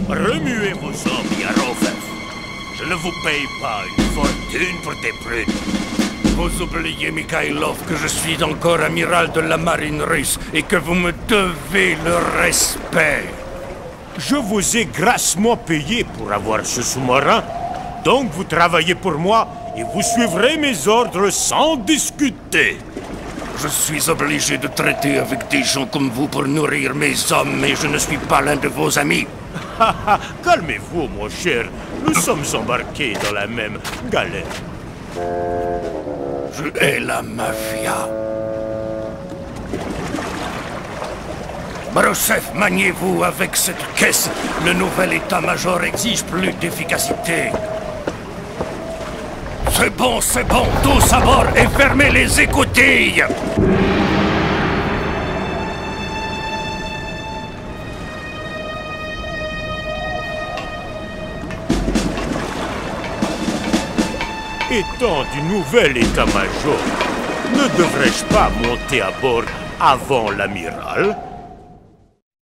Remuez vos hommes, Yarofef. Je ne vous paye pas une fortune pour des prunes. Vous oubliez, Mikhailov, que je suis encore amiral de la marine russe et que vous me devez le respect. Je vous ai grassement payé pour avoir ce sous-marin. Donc vous travaillez pour moi et vous suivrez mes ordres sans discuter. Je suis obligé de traiter avec des gens comme vous pour nourrir mes hommes, mais je ne suis pas l'un de vos amis. Calmez-vous, mon cher. Nous sommes embarqués dans la même galère. Je hais la mafia. Broshev, maniez-vous avec cette caisse. Le nouvel état-major exige plus d'efficacité. C'est bon, tous à bord et fermez les écoutilles. Étant du nouvel état-major, ne devrais-je pas monter à bord avant l'amiral?